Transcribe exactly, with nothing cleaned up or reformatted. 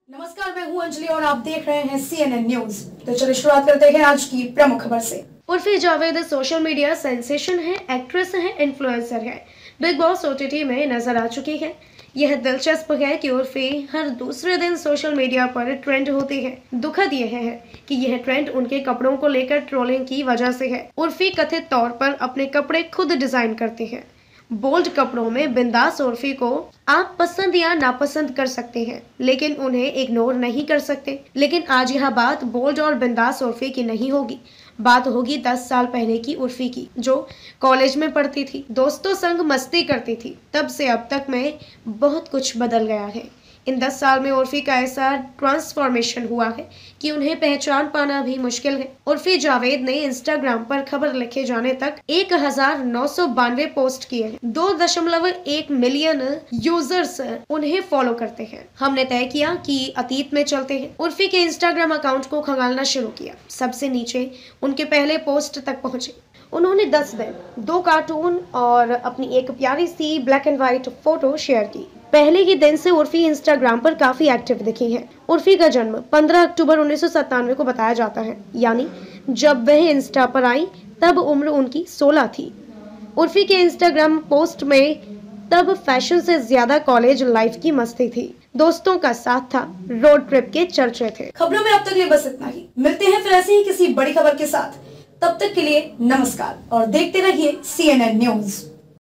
नमस्कार, मैं हूं अंजलि और आप देख रहे हैं सी एन एन न्यूज। तो चलिए शुरुआत करते हैं आज की प्रमुख खबर से। Urfi Javed social media sensation है, एक्ट्रेस है, इन्फ्लुएंसर है। Bigg Boss O T T में नजर आ चुकी है। यह दिलचस्प है कि उर्फी हर दूसरे दिन सोशल मीडिया पर ट्रेंड होती है। दुखद यह है कि यह ट्रेंड उनके कपड़ों को लेकर ट्रोलिंग की वजह से है। उर्फी कथित तौर पर अपने कपड़े खुद डिजाइन करती है। बोल्ड कपड़ों में बिंदास उर्फी को आप पसंद या नापसंद कर सकते हैं, लेकिन उन्हें इग्नोर नहीं कर सकते। लेकिन आज यह बात बोल्ड और बिंदास उर्फी की नहीं होगी। बात होगी दस साल पहले की उर्फी की, जो कॉलेज में पढ़ती थी, दोस्तों संग मस्ती करती थी। तब से अब तक में बहुत कुछ बदल गया है। इन दस साल में उर्फी का ऐसा ट्रांसफॉर्मेशन हुआ है कि उन्हें पहचान पाना भी मुश्किल है। उर्फी जावेद ने इंस्टाग्राम पर खबर लिखे जाने तक एक हजार नौ सौ बानवे पोस्ट किए हैं। दो दशमलव एक मिलियन यूजर्स उन्हें फॉलो करते हैं। हमने तय किया कि अतीत में चलते हैं। उर्फी के इंस्टाग्राम अकाउंट को खंगालना शुरू किया। सबसे नीचे उनके पहले पोस्ट तक पहुंचे। उन्होंने दस दिन, दो कार्टून और अपनी एक प्यारी सी black and white photo share की। पहले ही दिन से उर्फी इंस्टाग्राम पर काफी एक्टिव दिखी है। उर्फी का जन्म पंद्रह अक्टूबर उन्नीस सौ सत्तानवे को बताया जाता है, यानी जब वह इंस्टा पर आई तब उम्र उनकी सोलह थी। उर्फी के इंस्टाग्राम पोस्ट में तब फैशन से ज्यादा कॉलेज लाइफ की मस्ती थी, दोस्तों का साथ था, रोड ट्रिप के चर्चे थे। खबरों में अब तक लिए बस इतना ही। मिलते हैं फिर ऐसे ही किसी बड़ी खबर के साथ। तब तक के लिए नमस्कार और देखते रहिए सी एन एन न्यूज।